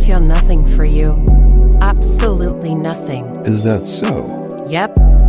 feel nothing for you. Absolutely nothing. Is that so? Yep.